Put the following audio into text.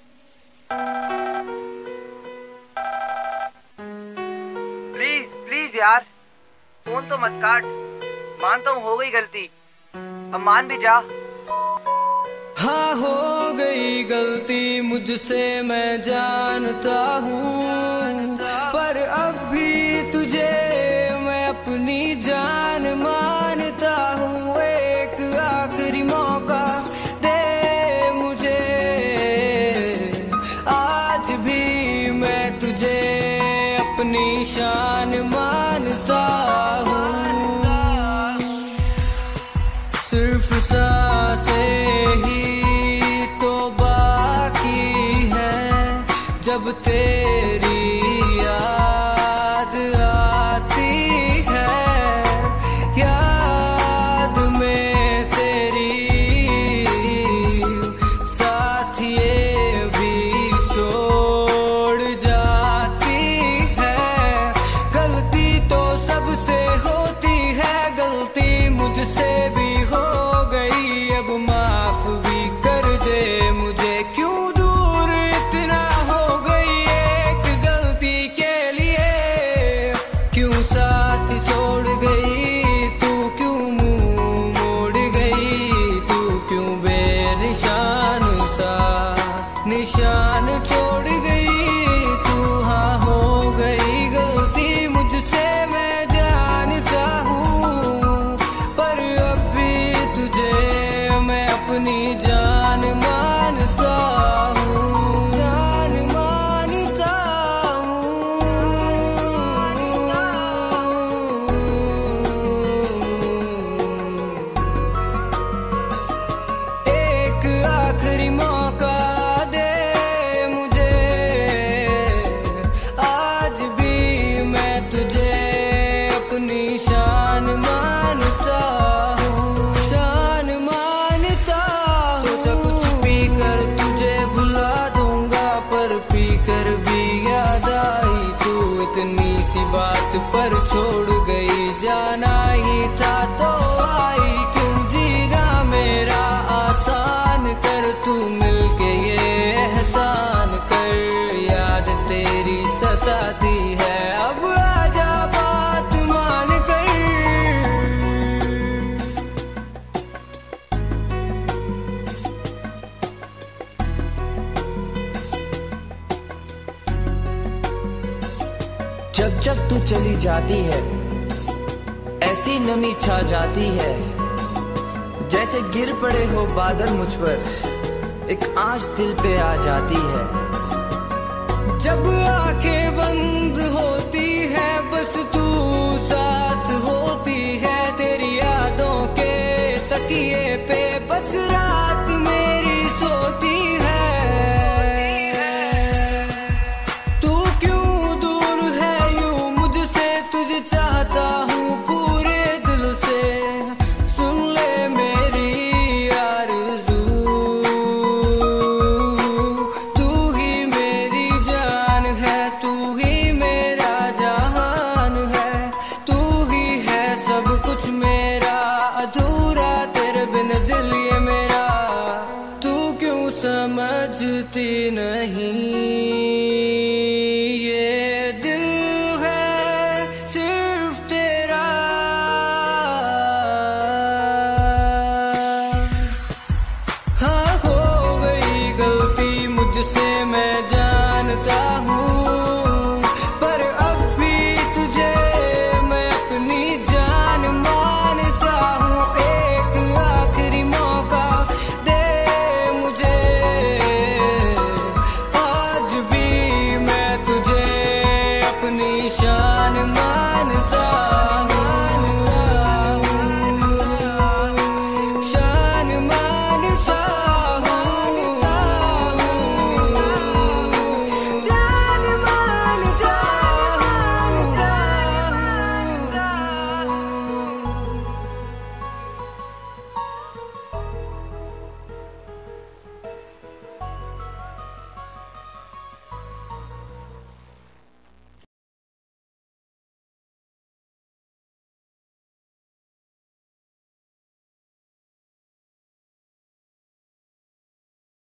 Please please यार, phone तो मत काट। मानता हूँ हो गई गलती, अब मान भी जा। हाँ हो गई गलती मुझसे, मैं जानता हूँ, पर अब भी तुझे मैं अपनी जान मानता हूँ। एक आखिरी मौका दे मुझे, आज भी मैं तुझे अपनी शान मानता हूँ। सिर्फ सांसें ही तो बाकी है, जब तेरी याद आती है, याद में तेरी साथ ये भी छोड़ जाती है। गलती तो सबसे होती है, गलती मुझसे भी हो गई, अब माफ भी कर दे मुझे। क्यों दूर इतना हो गई एक गलती के लिए, क्यों साथ छोड़ गई तू, क्यों मुंह मोड़ गई तू, क्यों बेनिशान सा निशान छोड़ गई तू। हाँ हो गई गलती मुझसे, मैं जानता हूँ, पर अब भी तुझे मैं अपनी जान मानता हूँ, जान मानता हूँ। एक आखिरी मौका दे मुझे, आज भी मैं तुझे अपनी शान मानता हूँ, शान मानता हूँ। सोचा कुछ पी कर तुझे भुला दूंगा, पर पी कर भी याद आई तू, इतनी सी बात पर छोड़ गई। जाना ही था तो आई, क्यों जीना मेरा आसान कर, तू मिलके ये एहसान कर। याद तेरी सताती है, अब आजा बात मान कर। जब जब तू चली जाती है, ऐसी नमी छा जाती है, जैसे गिर पड़े हो बादल मुझ पर, एक आँच दिल पे आ जाती है। जब आंखें बंद होती है, बस तू साथ होती है, तेरी यादों के तकिए पे बस रात मेरी सोती है। तू क्यों दूर है यूं मुझसे, तुझे चाहता हूँ पूरे दिल से, सुन ले मेरी आरज़ू। तू ही मेरी जान है, तू ही मेरा जहान है, तू ही है सब कुछ मेरा, अधूरा तेरे बिन दिल ये मेरा। तू क्यों समझती नहीं, ये दिल है सिर्फ तेरा। हाँ हो गई गलती मुझसे, मैं जानता हूँ, पर अब भी तुझे मैं अपनी जान मानता हूँ। एक आखिरी मौका दे मुझे, आज भी मैं तुझे अपनी शान मानता